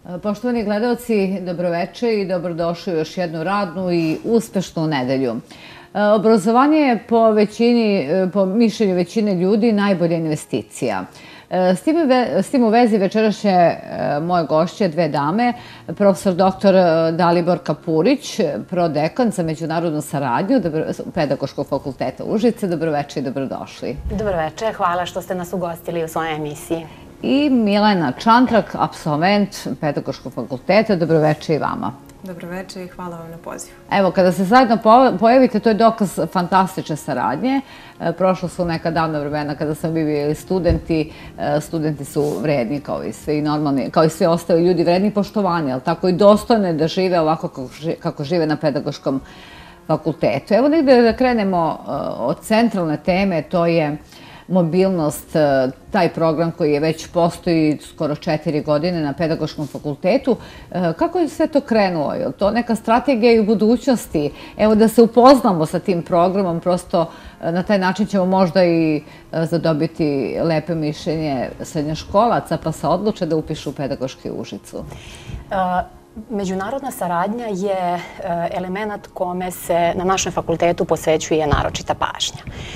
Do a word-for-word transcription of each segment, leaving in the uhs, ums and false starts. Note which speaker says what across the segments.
Speaker 1: Poštovani gledalci, dobroveče i dobrodošli u još jednu radnu i uspešnu nedelju. Obrazovanje je po većini, po mišljenju većine ljudi najbolja investicija. S tim u vezi večerašnje moje gošće, dve dame, profesor doktor Dalibor Kapurić, prodekan za međunarodnu saradnju Pedagoškog fakulteta Užice. Dobroveče i dobrodošli.
Speaker 2: Dobroveče, hvala što ste nas ugostili u svojoj emisiji.
Speaker 1: I Milena Čantrak, apsolvent Pedagoškog fakulteta. Dobroveče i vama.
Speaker 3: Dobroveče i hvala vam na pozivu.
Speaker 1: Evo, kada se zajedno pojavite, to je dokaz fantastične saradnje. Prošlo su neka davna vremena kada smo bili studenti. Studenti su vredni kao i svi normalni, kao i svi ostali ljudi, vredni poštovanja, ali tako i dostojne da žive ovako kako žive na Pedagoškom fakultetu. Evo negde da krenemo od centralne teme, to je mobilnost, taj program koji je već postoji skoro četiri godine na Pedagoškom fakultetu. Kako je sve to krenulo? Je li to neka strategija i u budućnosti? Evo da se upoznamo sa tim programom, prosto na taj način ćemo možda i zadobiti lepe mišljenje srednjoškolaca pa se odluče da upišu Pedagoški u Užicu.
Speaker 2: Međunarodna saradnja je element kome se na našem fakultetu posvećuje naročita pažnja.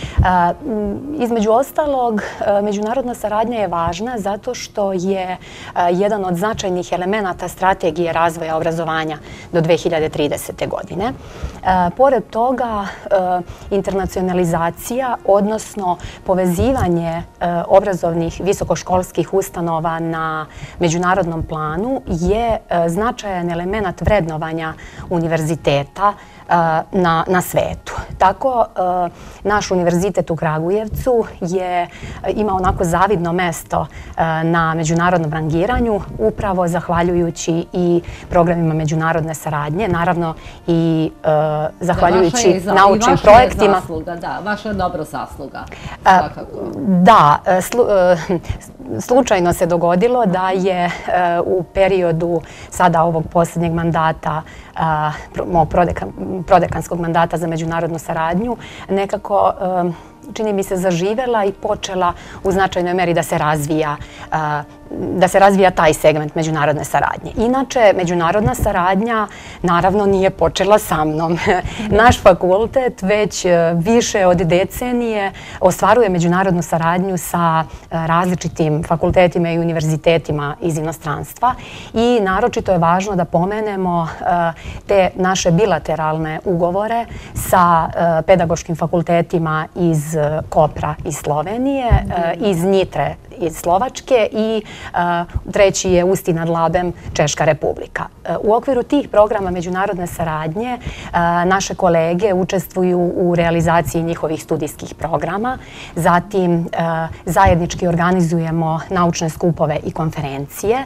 Speaker 2: Između ostalog, međunarodna saradnja je važna zato što je jedan od značajnih elemenata strategije razvoja obrazovanja do dve hiljade tridesete. godine. Pored toga, internacionalizacija, odnosno povezivanje obrazovnih visokoškolskih ustanova na međunarodnom planu je značajan element vrednovanja univerziteta na svetu. Tako, naš univerzitet u Kragujevcu je imao onako zavidno mesto na međunarodnom rangiranju, upravo zahvaljujući i programima međunarodne saradnje, naravno i zahvaljujući naučnim projektima.
Speaker 1: I vaša je zasluga, da, vaša je dobra zasluga.
Speaker 2: Da, slučajno se dogodilo da je u periodu sada ovog posljednjeg mandata, prodekanskog mandata za međunarodnu saradnju, nekako čini mi se zaživela i počela u značajnoj meri da se razvija da se razvija taj segment međunarodne saradnje. Inače, međunarodna saradnja naravno nije počela sa mnom. Naš fakultet već više od decenije ostvaruje međunarodnu saradnju sa različitim fakultetima i univerzitetima iz inostranstva i naročito je važno da pomenemo te naše bilateralne ugovore sa pedagoškim fakultetima iz Kopra iz Slovenije, iz Njitre iz Slovačke i treći je Usti nad Labem, Češka republika. U okviru tih programa međunarodne saradnje naše kolege učestvuju u realizaciji njihovih studijskih programa, zatim zajednički organizujemo naučne skupove i konferencije,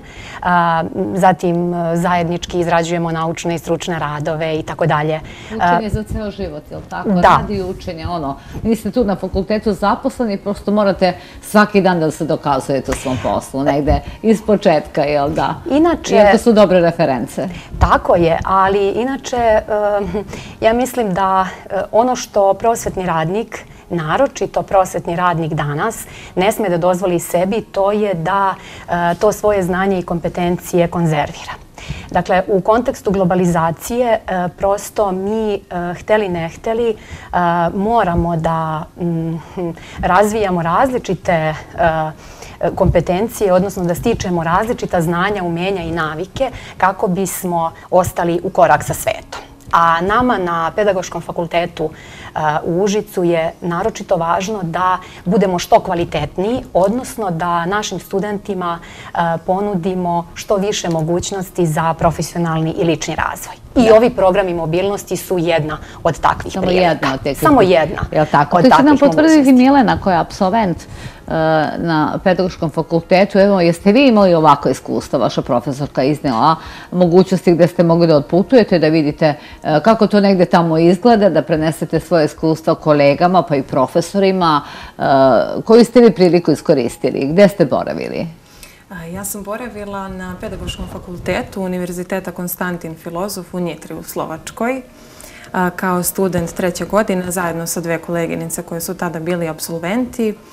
Speaker 2: zatim zajednički izrađujemo naučne i stručne radove i tako dalje.
Speaker 1: Učenje za ceo život, je li tako?
Speaker 2: Da.
Speaker 1: Radi i učenje, ono, niste tu na fakultetu zaposleni, prosto morate svaki dan da se dokazujete u svom poslu, negde iz početka, jel da?
Speaker 2: Inače...
Speaker 1: Iako su dobre reference.
Speaker 2: Tako je, ali inače ja mislim da ono što prosvetni radnik, naročito prosvetni radnik danas, ne sme da dozvoli sebi, to je da to svoje znanje i kompetencije konzervira. Dakle, u kontekstu globalizacije prosto mi, hteli ne hteli, moramo da razvijamo različite kompetencije, odnosno da stičemo različita znanja, umenja i navike kako bismo ostali u korak sa svetom. A nama na Pedagoškom fakultetu u Užicu je naročito važno da budemo što kvalitetniji, odnosno da našim studentima ponudimo što više mogućnosti za profesionalni i lični razvoj. I ovi programi mobilnosti su jedna od takvih prilika.
Speaker 1: Samo jedna od takvih.
Speaker 2: Samo jedna.
Speaker 1: Je li tako? To će nam potvrditi Milena koja je apsolvent na Pedagoškom fakultetu. Evo, jeste vi imali ovako iskustvo, vaša profesorka iznela mogućnosti gde ste mogli da odputujete, da vidite kako to negde tamo izgleda, da prenesete svoje iskustva kolegama pa i profesorima. Koju ste vi priliku iskoristili? Gde ste boravili?
Speaker 3: Ja sam boravila na Pedagoškom fakultetu Univerziteta Konstantin Filozof u Njitri u Slovačkoj kao student treće godine zajedno sa dve koleginice koje su tada bili apsolventi.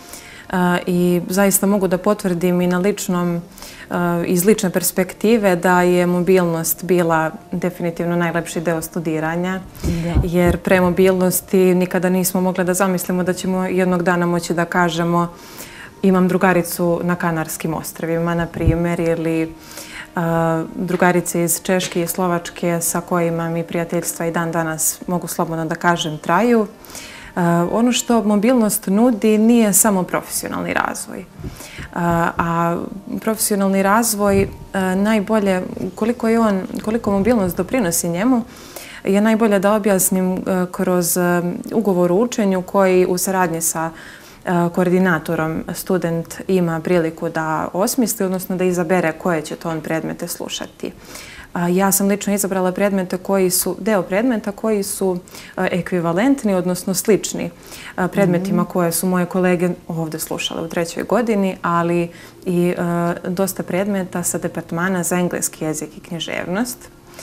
Speaker 3: i zaista mogu da potvrdim i na ličnom, iz lične perspektive da je mobilnost bila definitivno najlepši deo studiranja, jer pre mobilnosti nikada nismo mogli da zamislimo da ćemo jednog dana moći da kažemo imam drugaricu na Kanarskim ostrvima, na primjer, ili drugarice iz Češke i Slovačke sa kojima mi prijateljstva i dan danas, mogu slobodno da kažem, traju. Ono što mobilnost nudi nije samo profesionalni razvoj. A profesionalni razvoj najbolje, koliko je on, koliko mobilnost doprinosi njemu, je najbolje da objasnim kroz ugovor o učenju koji u saradnji sa koordinatorom student ima priliku da osmisli, odnosno da izabere koje će to on predmete slušati. Ja sam lično izabrala predmete koji su, deo predmeta koji su ekvivalentni, odnosno slični predmetima koje su moje kolege ovdje slušale u trećoj godini, ali i dosta predmeta sa departmana za engleski jezik i književnost,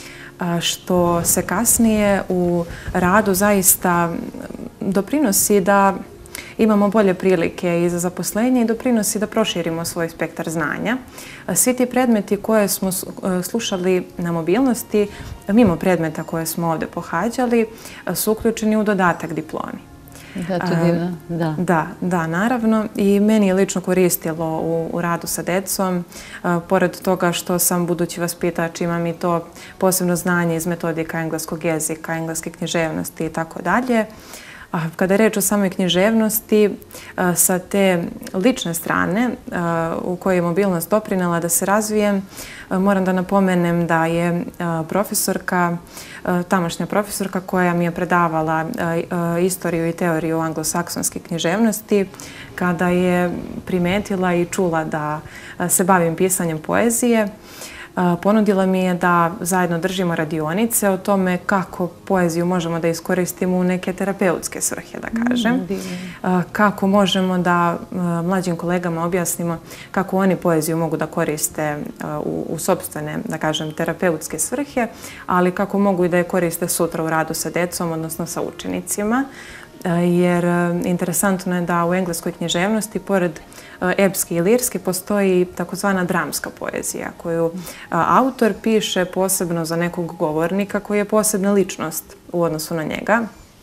Speaker 3: što se kasnije u radu zaista doprinosi da imamo bolje prilike i za zaposlenje i doprinosi da proširimo svoj spektar znanja. Svi ti predmeti koje smo slušali na mobilnosti, mimo predmeta koje smo ovdje pohađali, su uključeni u dodatak diplomi.
Speaker 1: Da, to je divno, da.
Speaker 3: Da, da, naravno. I meni je lično koristilo u, u radu sa decom. Pored toga što sam budući vaspitač, imam i to posebno znanje iz metodika engleskog jezika, engleske književnosti i tako dalje. Kada je reč o samoj književnosti, sa te lične strane u kojoj je mobilnost doprinela da se razvijem, moram da napomenem da je profesorka, tamošnja profesorka koja mi je predavala istoriju i teoriju anglosaksonske književnosti, kada je primetila i čula da se bavim pisanjem poezije, ponudila mi je da zajedno držimo radionice o tome kako poeziju možemo da iskoristimo u neke terapeutske svrhe, da kažem. Kako možemo da mlađim kolegama objasnimo kako oni poeziju mogu da koriste u, u sopstvene, da kažem, terapeutske svrhe, ali kako mogu i da je koriste sutra u radu sa decom, odnosno sa učenicima. Jer interesantno je da u engleskoj književnosti, pored epske i lirske, postoji takozvana dramska poezija koju autor piše posebno za nekog govornika koji je posebna ličnost u odnosu na njega.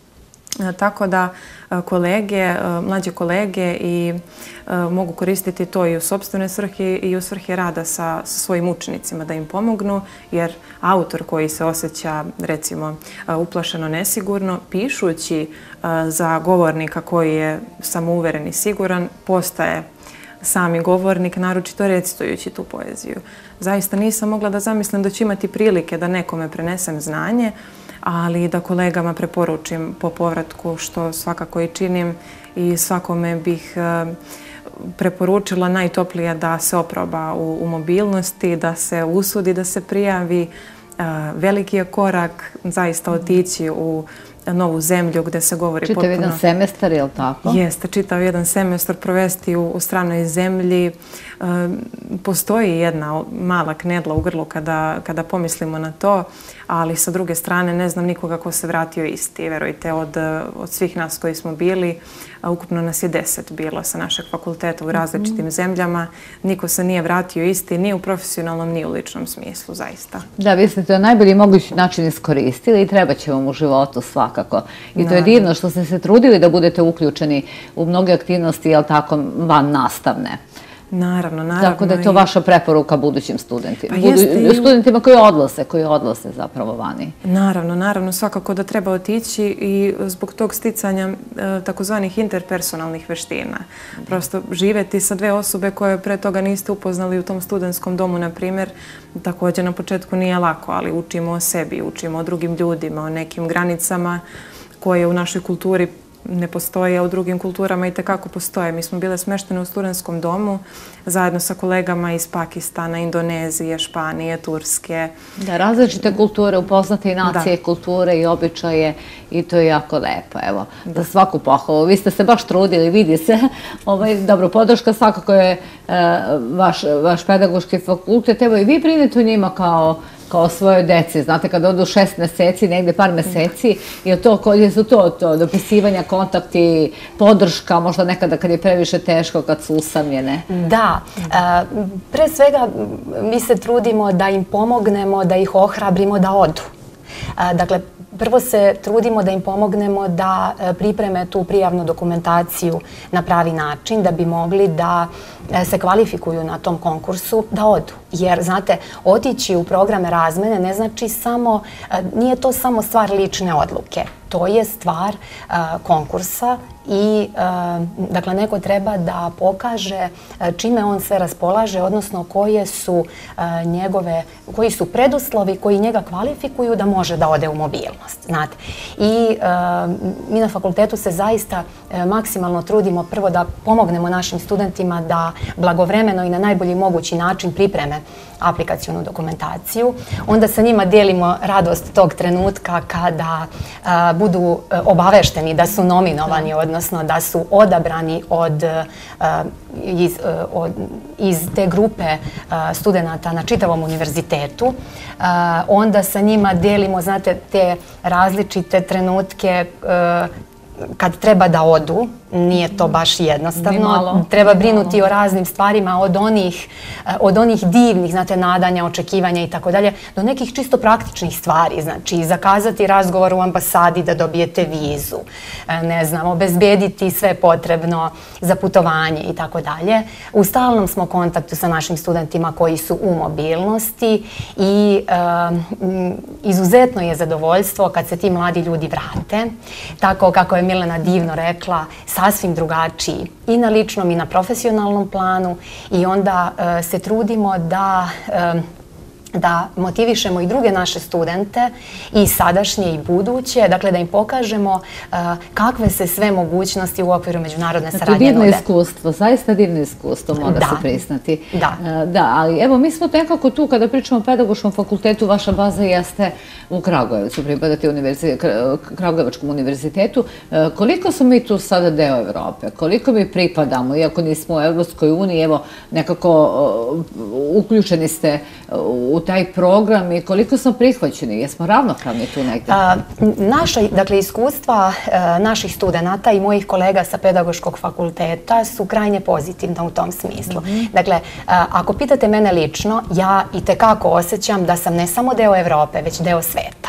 Speaker 3: Tako da kolege, mlađe kolege i mogu koristiti to i u sopstvene svrhe i u svrhe rada sa svojim učenicima da im pomognu, jer autor koji se osjeća, recimo, uplašeno nesigurno, pišući za govornika koji je samouveren i siguran, postaje sami govornik, naročito recitujući tu poeziju. Zaista nisam mogla da zamislim da ću imati prilike da nekome prenesem znanje, ali da kolegama preporučim po povratku, što svakako i činim, i svakome bih preporučila najtoplije da se oproba u, u mobilnosti, da se usudi, da se prijavi. Veliki je korak zaista otići u novu zemlju gde se govori
Speaker 1: čitav
Speaker 3: potpuno...
Speaker 1: Čitav jedan semestar, je li tako?
Speaker 3: Jeste, čitav jedan semestar provesti u, u stranoj zemlji. E, postoji jedna mala knedla u grlu kada, kada pomislimo na to, ali sa druge strane ne znam nikoga ko se vratio isti. Verujte, od, od svih nas koji smo bili, a ukupno nas je deset bilo sa našeg fakulteta u različitim mm-hmm. zemljama. Niko se nije vratio isti, ni u profesionalnom, ni u ličnom smislu, zaista.
Speaker 1: Da, vi ste to najbolji mogući način iskoristili i treba će vam u životu svakako. I to je divno što ste se trudili da budete uključeni u mnoge aktivnosti, jel tako, van nastavne.
Speaker 3: Naravno, naravno.
Speaker 1: Tako da je to vaša preporuka budućim studentima.
Speaker 3: Pa
Speaker 1: Budu, studentima koji odlaze, koji odlaze zapravo vani.
Speaker 3: Naravno, naravno. Svakako da treba otići i zbog tog sticanja e, takozvanih interpersonalnih veština. Prosto živeti sa dve osobe koje pre toga niste upoznali u tom studentskom domu, na primjer, također na početku nije lako, ali učimo o sebi, učimo o drugim ljudima, o nekim granicama koje u našoj kulturi ne postoje, a u drugim kulturama i tekako postoje. Mi smo bile smeštene u studentskom domu zajedno sa kolegama iz Pakistana, Indonezije, Španije, Turske. Da,
Speaker 1: različite kulture, upoznate i nacije, da. kulture i običaje i to je jako lepo. Evo, da. za svaku pohvalu. Vi ste se baš trudili, vidi se. Ovaj, dobro, podrška svakako je e, vaš, vaš pedagoški fakultet. Evo i vi brinete o njima kao kao svojoj deci. Znate, kada odu šest meseci, negde par meseci, je to, koje su to, to dopisivanja, kontakti, podrška, možda nekada kad je previše teško, kad su usamljene?
Speaker 2: Da. Pre svega mi se trudimo da im pomognemo, da ih ohrabrimo da odu. Dakle, prvo se trudimo da im pomognemo da pripreme tu prijavnu dokumentaciju na pravi način, da bi mogli da se kvalifikuju na tom konkursu, da odu. Jer, znate, otići u programe razmene ne znači samo, nije to samo stvar lične odluke. To je stvar konkursa i, dakle, neko treba da pokaže čime on sve raspolaže, odnosno koje su njegove, koji su preduslovi koji njega kvalifikuju da može da ode u mobilnost, znate. I mi na fakultetu se zaista maksimalno trudimo prvo da pomognemo našim studentima da blagovremeno i na najbolji mogući način pripreme aplikacionu dokumentaciju. Onda sa njima delimo radost tog trenutka kada budu obavešteni da su nominovani, odnosno da su odabrani od, iz, od, iz te grupe studenata na čitavom univerzitetu. Onda sa njima delimo, znate, te različite trenutke kad treba da odu. Nije to baš jednostavno. Treba brinuti o raznim stvarima, od onih, od onih divnih, znate, nadanja, očekivanja i tako dalje, do nekih čisto praktičnih stvari. Znači, zakazati razgovor u ambasadi da dobijete vizu, ne znam, obezbediti sve potrebno za putovanje i tako dalje. U stalnom smo kontaktu sa našim studentima koji su u mobilnosti i um, izuzetno je zadovoljstvo kad se ti mladi ljudi vrate. Tako kako je Milena divno rekla, sasvim drugačiji i na ličnom i na profesionalnom planu i onda uh, se trudimo da um, da motivišemo i druge naše studente, i sadašnje i buduće, dakle da im pokažemo uh, kakve se sve mogućnosti u okviru međunarodne saradnje nude.
Speaker 1: Divno iskustvo, zaista divno iskustvo, mora se priznati.
Speaker 2: Da.
Speaker 1: Uh, da, ali evo, mi smo nekako tu, kada pričamo o pedagoškom fakultetu, vaša baza jeste u Kragujevcu, pripadate Kragujevačkom univerzitetu. Uh, koliko smo mi tu sada deo Evrope? Koliko mi pripadamo, iako nismo u Evropskoj uniji, evo, nekako uh, uključeni ste u taj program i koliko smo prihvaćeni? Jesmo ravnopravni tu negdje?
Speaker 2: Naša, dakle, iskustva naših studenata i mojih kolega sa pedagoškog fakulteta su krajnje pozitivna u tom smislu. Dakle, ako pitate mene lično, ja i tekako osjećam da sam ne samo deo Evrope, već deo sveta.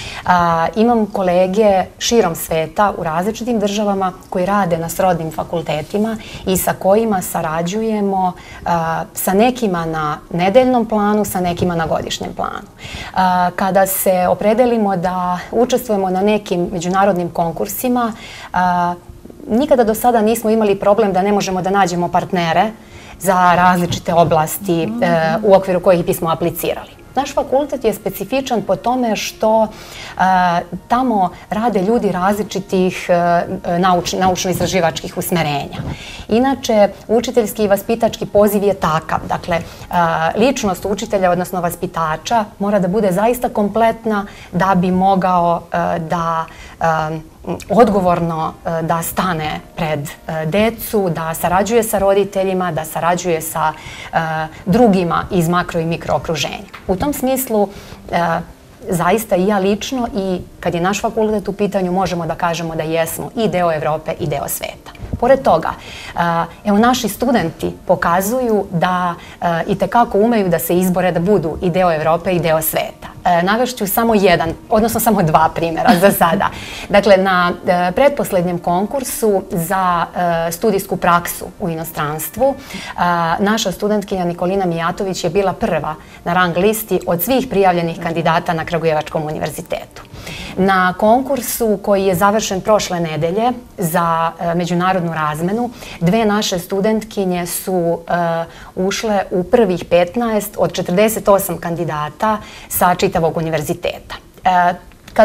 Speaker 2: A, imam kolege širom sveta u različitim državama koji rade na srodnim fakultetima i sa kojima sarađujemo a, sa nekima na nedeljnom planu, sa nekima na godišnjem planu. A, kada se opredelimo da učestvujemo na nekim međunarodnim konkursima, a, nikada do sada nismo imali problem da ne možemo da nađemo partnere za različite oblasti e, u okviru kojih bismo aplicirali. Naš fakultet je specifičan po tome što uh, tamo rade ljudi različitih uh, nauč, naučno-istraživačkih usmerenja. Inače, učiteljski i vaspitački poziv je takav. Dakle, uh, ličnost učitelja, odnosno vaspitača, mora da bude zaista kompletna da bi mogao uh, da uh, odgovorno da stane pred decu, da sarađuje sa roditeljima, da sarađuje sa drugima iz makro i mikro okruženja. U tom smislu, zaista i ja lično i kad je naš fakultet u pitanju, možemo da kažemo da jesmo i deo Evrope i deo sveta. Pored toga, evo, naši studenti pokazuju da i tekako umeju da se izbore da budu i deo Evrope i deo sveta. Navešću samo jedan, odnosno samo dva primjera za sada. Dakle, na pretposlednjem konkursu za studijsku praksu u inostranstvu, naša studentkinja Nikolina Mijatović je bila prva na rang listi od svih prijavljenih kandidata na Kragujevačkom univerzitetu. Na konkursu koji je završen prošle nedelje za međunarodnu razmenu, dve naše studentkinje su uh, ušle u prvih petnaest od četrdeset osam kandidata sa čitavog univerziteta. Uh, kad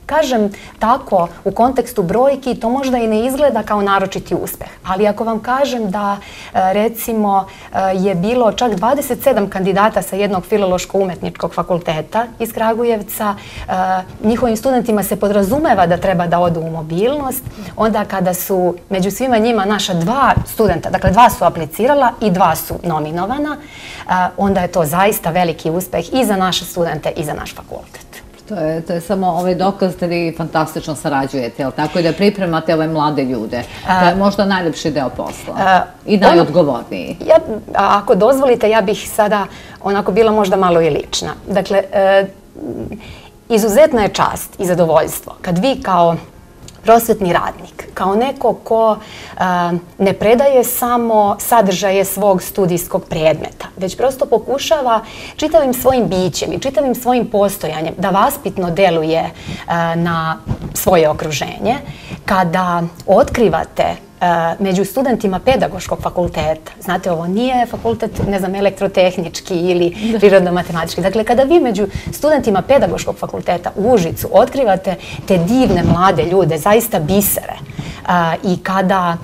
Speaker 2: kažem tako u kontekstu brojki, to možda i ne izgleda kao naročiti uspeh. Ali ako vam kažem da recimo je bilo čak dvadeset sedam kandidata sa jednog filološko-umetničkog fakulteta iz Kragujevca, njihovim studentima se podrazumeva da treba da odu u mobilnost, onda kada su među svima njima naša dva studenta, dakle dva su aplicirala i dva su nominovana, onda je to zaista veliki uspeh i za naše studente i za naš fakultet.
Speaker 1: To je, to je samo ovaj dokaz da vi fantastično sarađujete, jel tako, i da pripremate ove mlade ljude. To je možda najljepši deo posla i najodgovorniji.
Speaker 2: Ja, ako dozvolite, ja bih sada onako bila možda malo i lična. Dakle, izuzetna je čast i zadovoljstvo kad vi kao prosvetni radnik, kao neko ko ne predaje samo sadržaje svog studijskog predmeta, već prosto pokušava čitavim svojim bićem i čitavim svojim postojanjem da vaspitno deluje na svoje okruženje, kada otkrivate među studentima pedagoškog fakulteta, znate, ovo nije fakultet, ne znam, elektrotehnički ili prirodno-matematički. Dakle, kada vi među studentima pedagoškog fakulteta u Užicu otkrivate te divne mlade ljude, zaista bisere, i kada,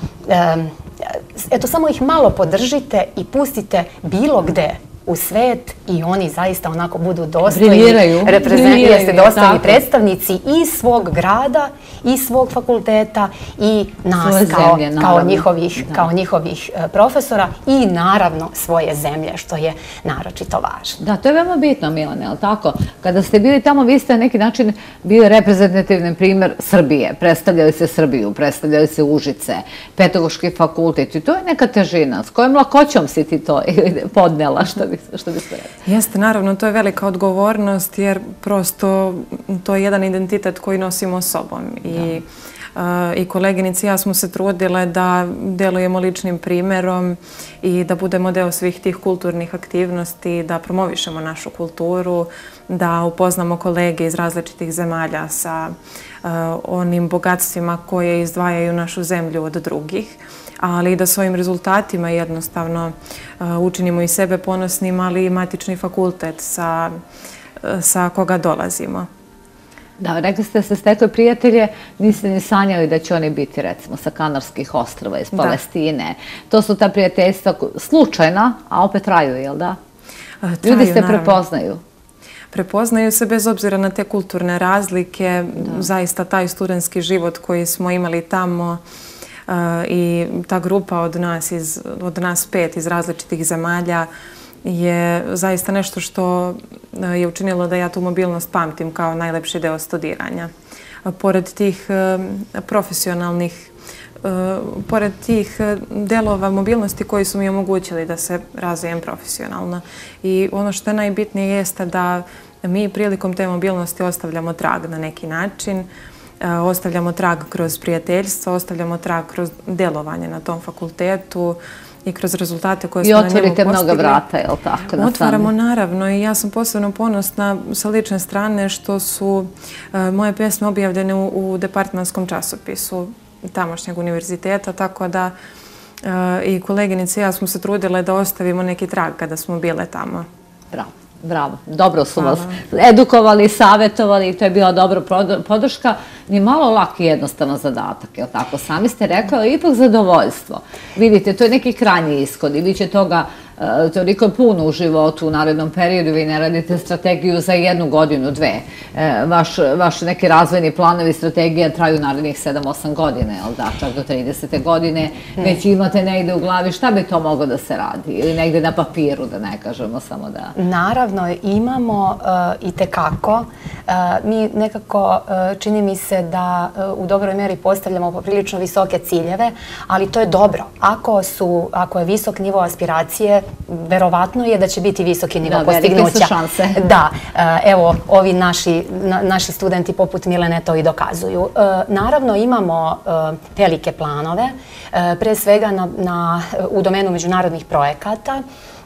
Speaker 2: eto, samo ih malo podržite i pustite bilo gde u svet i oni zaista onako budu dostojni, jeste dostojni predstavnici i svog grada, i svog fakulteta, i nas kao njihovih profesora i naravno svoje zemlje, što je naročito važno.
Speaker 1: Da, to je veoma bitno, Milane, ali tako? Kada ste bili tamo, vi ste na neki način bili reprezentativni primjer Srbije, predstavljali se Srbiju, predstavljali se Užice, pedagoški fakultet, i to je neka težina. S kojom lakoćom si ti to podnela, što bi što biste rekli?
Speaker 3: Jeste, naravno, to je velika odgovornost jer prosto to je jedan identitet koji nosimo sobom. I, i koleginici i ja smo se trudile da delujemo ličnim primjerom i da budemo deo svih tih kulturnih aktivnosti, da promovišemo našu kulturu, da upoznamo kolege iz različitih zemalja sa onim bogatstvima koje izdvajaju našu zemlju od drugih, ali i da svojim rezultatima jednostavno učinimo i sebe ponosnim, ali i matični fakultet sa koga dolazimo.
Speaker 1: Da, rekli ste da ste stekli prijatelje, niste ni sanjali da će oni biti, recimo, sa Kanarskih ostrva, iz Palestine. To su ta prijateljstva slučajna, a opet traju, jel da? Ljudi se prepoznaju.
Speaker 3: Prepoznaju se bez obzira na te kulturne razlike. Zaista taj studentski život koji smo imali tamo i ta grupa od nas, od nas pet iz različitih zemalja je zaista nešto što je učinilo da ja tu mobilnost pamtim kao najlepši deo studiranja. Pored tih profesionalnih, pored tih delova mobilnosti koji su mi omogućili da se razvijem profesionalno. I ono što je najbitnije jeste da mi prilikom te mobilnosti ostavljamo trag na neki način, ostavljamo trag kroz prijateljstvo, ostavljamo trag kroz delovanje na tom fakultetu i kroz rezultate koje smo na njemu postigli.
Speaker 1: I otvorite mnoga vrata, je li tako?
Speaker 3: Otvaramo, naravno, i ja sam posebno ponosna sa lične strane što su moje pesme objavljene u departmanskom časopisu tamošnjeg univerziteta, tako da i koleginice i ja smo se trudile da ostavimo neki trag kada smo bile tamo.
Speaker 1: Bravo. Bravo, dobro su vas edukovali, savjetovali i to je bila dobra podrška. Ni malo lak i jednostavan zadatak, je li tako? Sami ste rekli, ali ipak zadovoljstvo. Vidite, to je neki krajnji ishod i vi će toga toliko puno u životu u narednom periodu. Vi ne radite strategiju za jednu godinu, dve. Vaš neki razvojni planovi strategija traju narednih sedam osam godine, je li da? Čak do tridesete godine već imate negde u glavi šta bi to moglo da se radi ili negde na papiru, da ne kažemo samo da...
Speaker 2: Naravno, imamo i tekako. Mi nekako, čini mi se da u dobroj meri postavljamo poprilično visoke ciljeve, ali to je dobro. Ako je visok nivo aspiracije, verovatno je da će biti visoki nivo postignuća.
Speaker 1: Da, velike su šanse.
Speaker 2: Da, evo, ovi naši studenti poput Milene to i dokazuju. Naravno, imamo velike planove, pre svega u domenu međunarodnih projekata.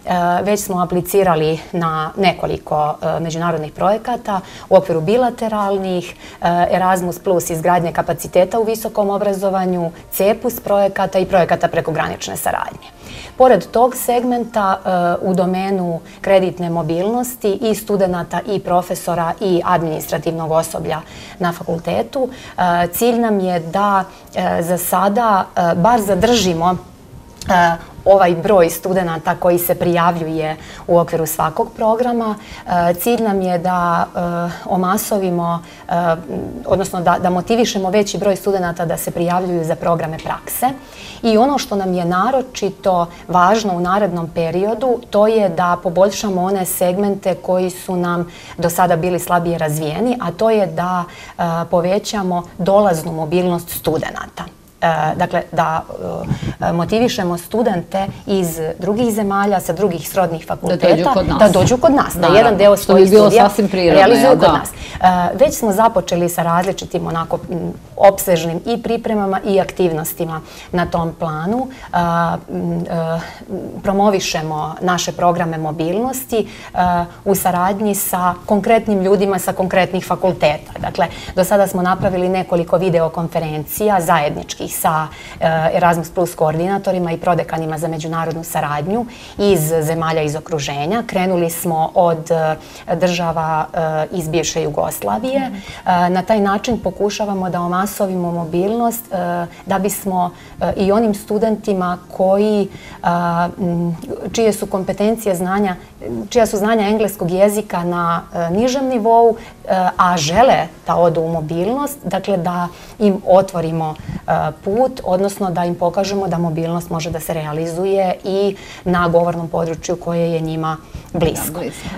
Speaker 2: već smo aplicirali na nekoliko međunarodnih projekata u okviru bilateralnih, Erasmus plus izgradnje kapaciteta u visokom obrazovanju, CEPUS projekata i projekata prekogranične saradnje. Pored tog segmenta u domenu kreditne mobilnosti i studenata i profesora i administrativnog osoblja na fakultetu, cilj nam je da za sada bar zadržimo ovaj broj studenata koji se prijavljuje u okviru svakog programa. Cilj nam je da omasovimo, odnosno da, da motivišemo veći broj studenata da se prijavljuju za programe prakse. I ono što nam je naročito važno u narednom periodu, to je da poboljšamo one segmente koji su nam do sada bili slabije razvijeni, a to je da povećamo dolaznu mobilnost studenata. Dakle, da motivišemo studente iz drugih zemalja, sa drugih srodnih fakulteta, da dođu kod nas, da jedan deo svojih studija realizuju kod nas. Već smo započeli sa različitim onako opsežnim i pripremama i aktivnostima na tom planu. Promovišemo naše programe mobilnosti u saradnji sa konkretnim ljudima sa konkretnih fakulteta. Dakle, do sada smo napravili nekoliko videokonferencija zajedničkih sa Erasmus plus koordinatorima i prodekanima za međunarodnu saradnju iz zemalja iz okruženja. Krenuli smo od država iz bivše Jugoslavije. Na taj način pokušavamo da omasovimo mobilnost da bismo i onim studentima koji, čije su kompetencije znanja, čija su znanja engleskog jezika na nižem nivou, a žele da odu u mobilnost, dakle da im otvorimo put, odnosno da im pokažemo da mobilnost može da se realizuje i na govornom području koje je njima blisko.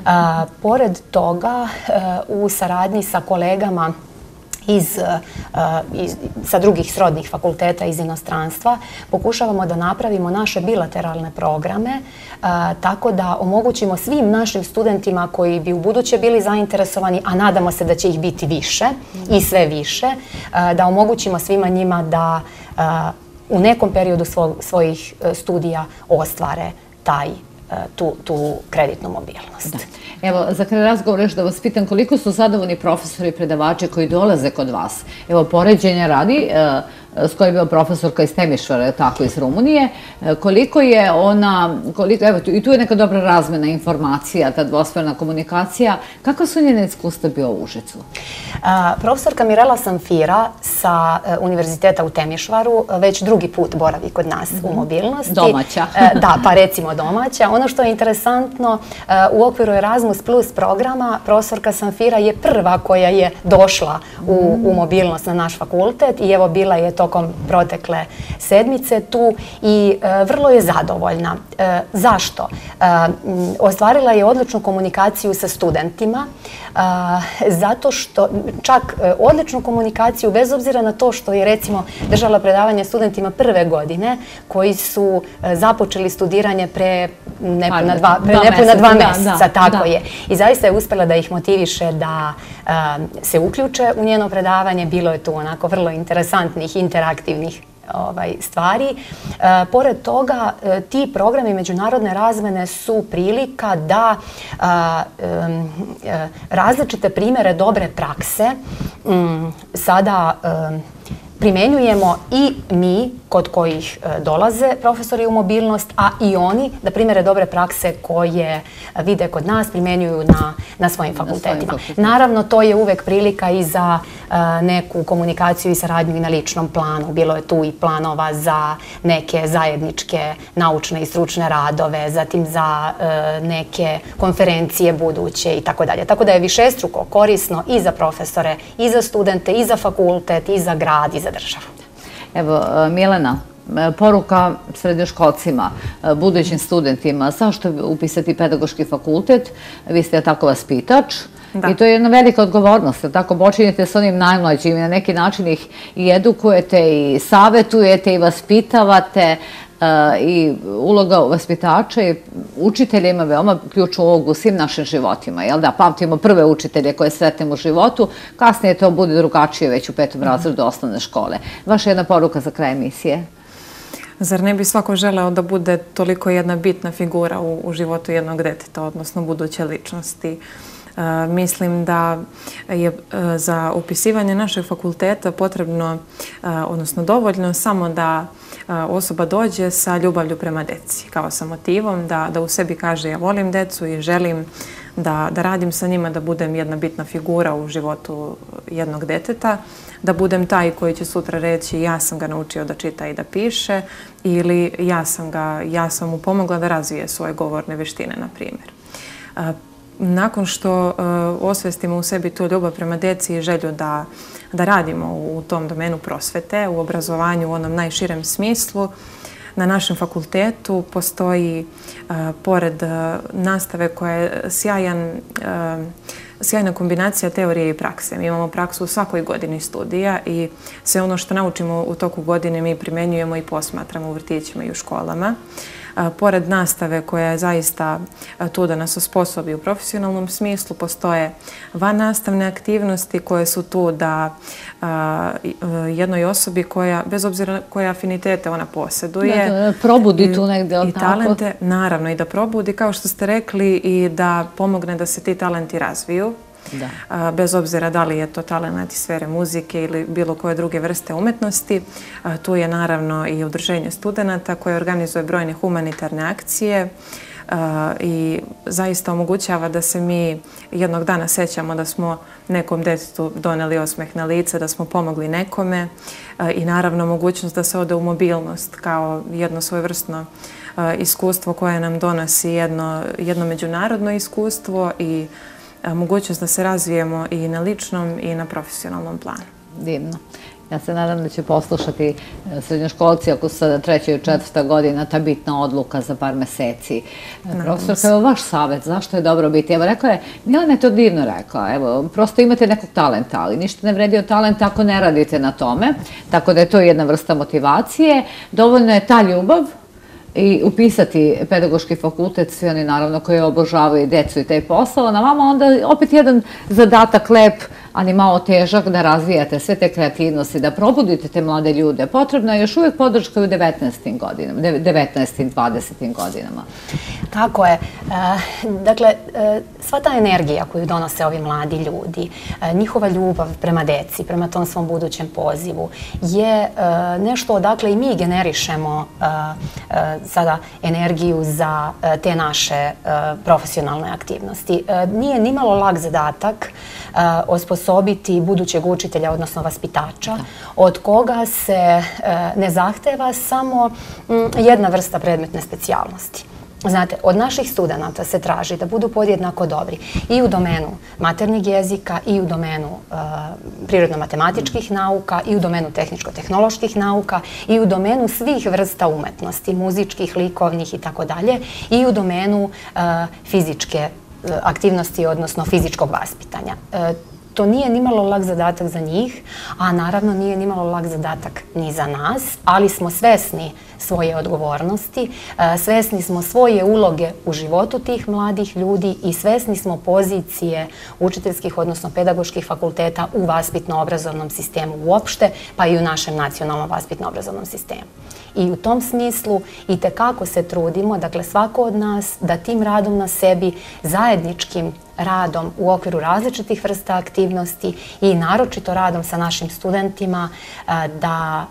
Speaker 2: Pored toga, u saradnji sa kolegama Iz, iz, sa drugih srodnih fakulteta iz inostranstva, pokušavamo da napravimo naše bilateralne programe a, tako da omogućimo svim našim studentima koji bi u buduće bili zainteresovani, a nadamo se da će ih biti više i sve više, a, da omogućimo svima njima da a, u nekom periodu svo, svojih studija ostvare taj Tu, tu kreditnu mobilnost.
Speaker 1: Da. Evo, za kraj razgovora još da vas pitam koliko su zadovoljni profesori i predavači koji dolaze kod vas. Evo, poređenja radi, skoro je bio profesorka iz Temišvara, tako iz Rumunije, koliko je ona, koliko, evo, i tu je neka dobra razmena informacija, ta dvosmerna komunikacija. Kakva su njene iskustva bio u Užicu?
Speaker 2: A, profesorka Mirela Samfira sa Univerziteta u Temišvaru već drugi put boravi kod nas mm-hmm. u mobilnosti.
Speaker 1: Domaća.
Speaker 2: Da, pa recimo domaća. Ono što je interesantno, u okviru Erasmus plus programa profesorka Samfira je prva koja je došla u, u mobilnost na naš fakultet i evo bila je tokom protekle sedmice tu i e, vrlo je zadovoljna. E, zašto? E, ostvarila je odličnu komunikaciju sa studentima, e, zato što čak e, odličnu komunikaciju bez obzira na to što je recimo držala predavanje studentima prve godine koji su e, započeli studiranje pre nepuna dva, pre nepuna dva mjeseca, tako je. I zaista je uspjela da ih motiviše da e, se uključe u njeno predavanje. Bilo je tu onako vrlo interesantnih, interaktivnih ovaj, stvari. E, pored toga, e, ti programi međunarodne razmene su prilika da a, e, različite primjere dobre prakse m, sada e, primenjujemo i mi kod kojih dolaze profesori u mobilnost, a i oni da primjere dobre prakse koje vide kod nas primenjuju na, na svojim fakultetima. Na svojim Naravno, to je uvek prilika i za uh, neku komunikaciju i saradnju i na ličnom planu. Bilo je tu i planova za neke zajedničke naučne i stručne radove, zatim za uh, neke konferencije buduće i tako dalje. Tako da je višestruko korisno i za profesore, i za studente, i za fakultet, i za grad, i za državu.
Speaker 1: Evo, Milena, poruka srednjoškolcima, budućim studentima, zašto upisati pedagoški fakultet? Vi ste tako vaspitač i to je jedna velika odgovornost. Tako počinjete s onim najmlađim i na neki način ih i edukujete i savjetujete i vaspitavate. I uloga vaspitača i učitelja ima veoma ključnu ulogu u svim našim životima. Jel da, pamtimo prve učitelje koje sretnemo u životu, kasnije to bude drugačije već u petom razredu osnovne škole. Vaša jedna poruka za kraj emisije?
Speaker 3: Zar ne bi svako želeo da bude toliko jedna bitna figura u, u životu jednog deteta, odnosno buduće ličnosti? Uh, mislim da je uh, za upisivanje našeg fakulteta potrebno, uh, odnosno dovoljno, samo da uh, osoba dođe sa ljubavlju prema deci, kao sa motivom da, da u sebi kaže ja volim decu i želim da, da radim sa njima, da budem jedna bitna figura u životu jednog deteta, da budem taj koji će sutra reći ja sam ga naučio da čita i da piše ili ja sam, ga, ja sam mu pomogla da razvije svoje govorne veštine, na primjer. Uh, Nakon što uh, osvestimo u sebi tu ljubav prema deci i želju da, da radimo u tom domenu prosvete, u obrazovanju u onom najširem smislu, na našem fakultetu postoji, uh, pored uh, nastave koja je sjajan, uh, sjajna kombinacija teorije i prakse. Mi imamo praksu u svakoj godini studija i sve ono što naučimo u toku godine mi primenjujemo i posmatramo u vrtićima i u školama. Pored nastave koja je zaista tu da nas osposobi u profesionalnom smislu, postoje vannastavne aktivnosti koje su tu da jednoj osobi koja, bez obzira koje afinitete ona posjeduje,
Speaker 1: da, da probudi tu negdje
Speaker 3: i talente, naravno, i da probudi, kao što ste rekli, i da pomogne da se ti talenti razviju. Da. Bez obzira da li je to talent iz sfere muzike ili bilo koje druge vrste umetnosti. Tu je naravno i udruženje studenata koje organizuje brojne humanitarne akcije i zaista omogućava da se mi jednog dana sećamo da smo nekom detetu doneli osmeh na lice, da smo pomogli nekome i naravno mogućnost da se ode u mobilnost kao jedno svojevrsno iskustvo koje nam donosi jedno, jedno međunarodno iskustvo i mogućnost da se razvijemo i na ličnom i na profesionalnom planu.
Speaker 1: Divno. Ja se nadam da će poslušati srednjoškolci ako su sada treća i četvrta godina, ta bitna odluka za par meseci. Profesor, evo vaš savjet, zašto je dobro biti? Evo, rekla je, Milena je to divno rekla, evo, prosto imate nekog talenta, ali ništa ne vredi od talenta ako ne radite na tome, tako da je to jedna vrsta motivacije. Dovoljno je ta ljubav i upisati pedagoški fakultet, svi oni naravno koji obožavaju decu i taj posao, na vama onda opet jedan zadatak lep, ali malo težak, da razvijate sve te kreativnosti, da probudite te mlade ljude. Potrebna je još uvijek podrška u devetnaestim godinama, devetnaestim, dvadesetim godinama.
Speaker 2: Tako je. Dakle, sva ta energija koju donose ovi mladi ljudi, njihova ljubav prema deci, prema tom svom budućem pozivu, je nešto odakle i mi generišemo sada energiju za te naše profesionalne aktivnosti. Nije nimalo lak zadatak osposobiti budućeg učitelja, odnosno vaspitača, od koga se ne zahteva samo jedna vrsta predmetne specijalnosti. Znate, od naših studenata se traži da budu podjednako dobri i u domenu maternjeg jezika, i u domenu prirodno-matematičkih nauka, i u domenu tehničko-tehnoloških nauka, i u domenu svih vrsta umetnosti, muzičkih, likovnih i tako dalje, i u domenu fizičke aktivnosti, odnosno fizičkog vaspitanja. To nije nimalo lak zadatak za njih, a naravno nije nimalo lak zadatak ni za nas, ali smo svesni svoje odgovornosti, svesni smo svoje uloge u životu tih mladih ljudi i svesni smo pozicije učiteljskih, odnosno pedagoških fakulteta u vaspitno-obrazovnom sistemu uopšte, pa i u našem nacionalnom vaspitno-obrazovnom sistemu. I u tom smislu i tekako se trudimo, dakle svako od nas, da tim radom na sebi, zajedničkim radom u okviru različitih vrsta aktivnosti i naročito radom sa našim studentima, da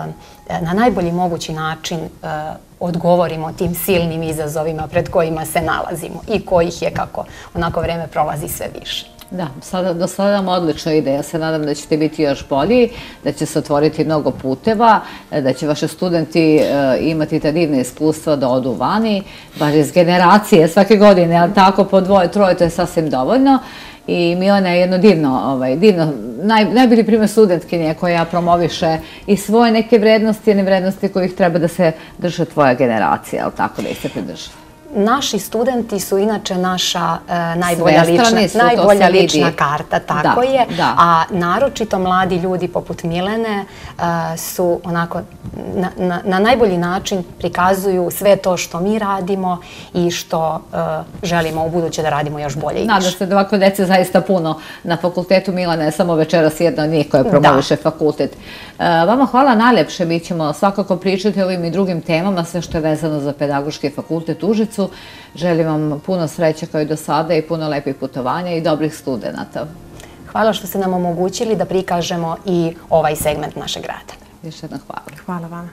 Speaker 2: na najbolji mogući način odgovorimo tim silnim izazovima pred kojima se nalazimo i kojih je, kako onako vreme prolazi, sve više.
Speaker 1: Da, do sada nam odlično ide. Ja se nadam da ćete biti još bolji, da će se otvoriti mnogo puteva, da će vaši studenti imati ta divna iskustva da odu vani, baš iz generacije svake godine, ali tako po dvoje, troje, to je sasvim dovoljno. I Milena je jedno divno, divno, najbolji primjer studentkinje koja promoviše i svoje neke vrednosti i nevrednosti kojih treba da se drže tvoja generacija, ali tako da ih se pridržava.
Speaker 2: Naši studenti su inače naša najbolja lična karta, tako je, a naročito mladi ljudi poput Milene su onako na najbolji način prikazuju sve to što mi radimo i što želimo u buduće da radimo još bolje i više.
Speaker 1: Nadam se da ovako dece zaista puno na fakultetu. Milana je samo večeras jedna od njih koja promoviše fakultet. Vama hvala najlepše, mi ćemo svakako pričati o ovim i drugim temama, sve što je vezano za Pedagoški fakultet u Užicu. Želim vam puno sreće kao i do sada i puno lepih putovanja i dobrih studenta.
Speaker 2: Hvala što ste nam omogućili da prikažemo i ovaj segment našeg rada.
Speaker 1: Još jedno hvala.
Speaker 3: Hvala vama.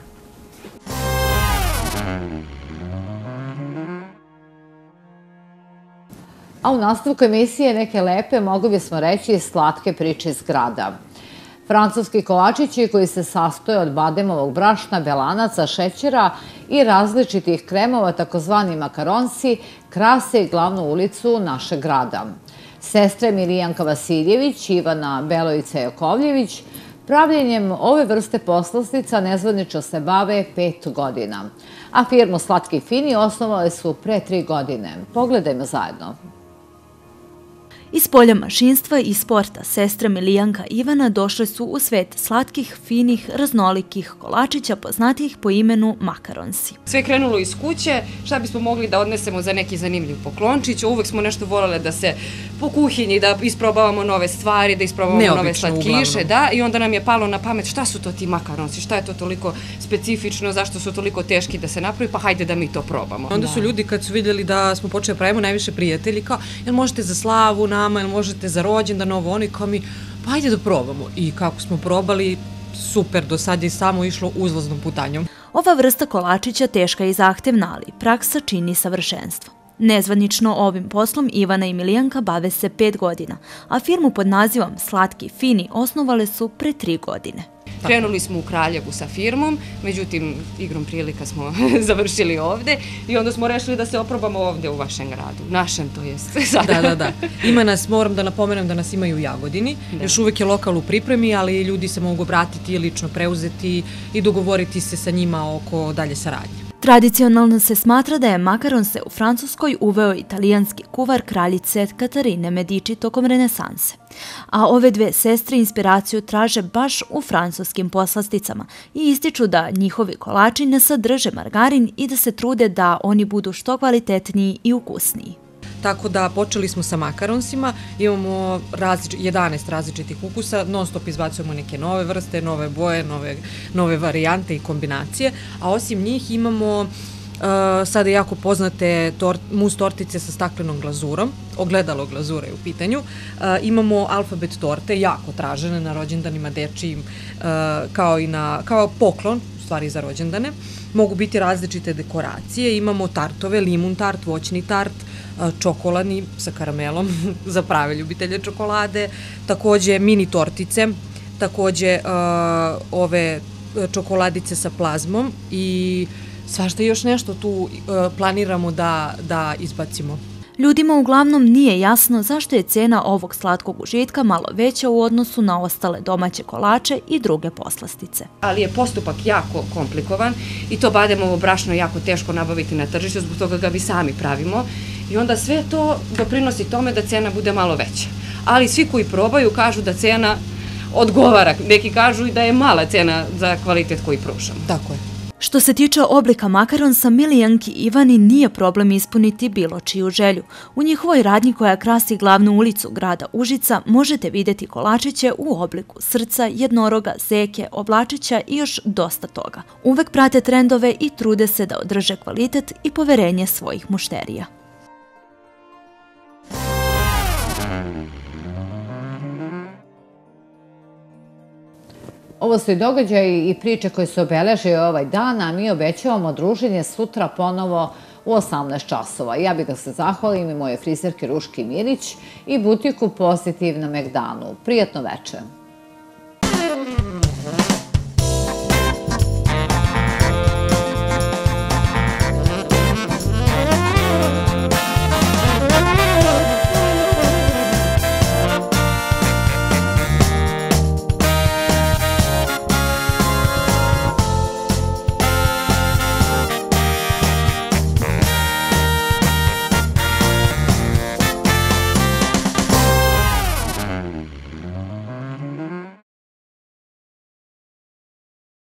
Speaker 1: A u nastavku emisije neke lepe, mogli bismo reći, slatke priče iz grada. Francuski kolačići koji se sastoje od bademovog brašna, belanaca, šećera i različitih kremova, takozvani makaronsi, krase glavnu ulicu našeg grada. Sestre Milijanka Vasiljević i Ivana Belovica-Jakovljević pravljenjem ove vrste poslastica nezvanično se bave pet godina, a firmu Slatki i fini osnovale su pre tri godine. Pogledajmo zajedno.
Speaker 4: Iz polja mašinstva i sporta sestre Milijanka i Ivana došle su u svet slatkih, finih, raznolikih kolačića poznatijih po imenu makaronsi.
Speaker 5: Sve krenulo iz kuće, šta bismo mogli da odnesemo za neki zanimljiv poklončić. Uvek smo nešto volele da se po kuhinji, da isprobavamo nove stvari, da isprobavamo nove slatkiše. I onda nam je palo na pamet šta su to ti makaronsi, šta je to toliko specifično, zašto su toliko teški da se napravi, pa hajde da mi to probamo.
Speaker 6: Onda su ljudi kad su vidjeli da smo počeli pravimo najviše prijatelji, kao jel možete za slavu nama, jel možete za rođendan, ovo oni, kao mi, pa hajde da probamo. I kako smo probali, super, do sad je samo išlo uzlaznom putanjom.
Speaker 4: Ova vrsta kolačića teška je i zahtevna, ali praksa čini savršenstvo. Nezvanično ovim poslom Ivana i Milijanka bave se pet godina, a firmu pod nazivom Slatki i fini osnovale su pre tri godine.
Speaker 5: Krenuli smo u Kraljevu sa firmom, međutim, igrom prilika smo završili ovde i onda smo rešili da se oprobamo ovde u vašem gradu, našem to jest.
Speaker 6: Da, da, da. Ima nas, moram da napomenem da nas imaju u Jagodini, još uvek je lokal u pripremi, ali ljudi se mogu obratiti, lično preuzeti i dogovoriti se sa njima oko dalje saradnje.
Speaker 4: Tradicionalno se smatra da je makaronse u Francuskoj uveo italijanski kuvar kraljice Katarine Medici tokom renesanse. A ove dve sestre inspiraciju traže baš u francuskim poslasticama i ističu da njihovi kolači ne sadrže margarin i da se trude da oni budu što kvalitetniji i ukusniji.
Speaker 6: Tako da počeli smo sa makaronsima, imamo jedanaest različitih ukusa, non stop izbacujemo neke nove vrste, nove boje, nove varijante i kombinacije, a osim njih imamo sada jako poznate mus tortice sa staklenom glazurom, ogledalo glazura je u pitanju, imamo alfabet torte, jako tražene na rođendanima dečijim, kao poklon, u stvari za rođendane, mogu biti različite dekoracije, imamo tartove, limun tart, voćni tart, čokoladni sa karamelom za prave ljubitelje čokolade, takođe mini tortice, takođe ove čokoladice sa plazmom i svašta još nešto tu planiramo da izbacimo.
Speaker 4: Ljudima uglavnom nije jasno zašto je cena ovog slatkog užitka malo veća u odnosu na ostale domaće kolače i druge poslastice.
Speaker 5: Ali je postupak jako komplikovan i to bademovo brašno jako teško nabaviti na tržištu, zbog toga ga mi sami pravimo i onda sve to doprinosi tome da cena bude malo veća. Ali svi koji probaju kažu da cena odgovara, neki kažu i da je mala cena za kvalitet koji pružamo.
Speaker 6: Tako je.
Speaker 4: Što se tiče oblika makaronsa, Milijanki i Ivani nije problem ispuniti bilo čiju želju. U njihovoj radnji koja krasi glavnu ulicu grada Užica možete vidjeti kolačiće u obliku srca, jednoroga, zeke, oblačića i još dosta toga. Uvek prate trendove i trude se da održe kvalitet i poverenje svojih mušterija.
Speaker 1: Ovo su i događaji i priče koje se obeležaju ovaj dan, a mi obećavamo druženje sutra ponovo u osamnaest časova. Ja bih da se zahvalim i moje frizerke Ruški Mirić i butiku Pozitiv na Megdanu. Prijatno večer.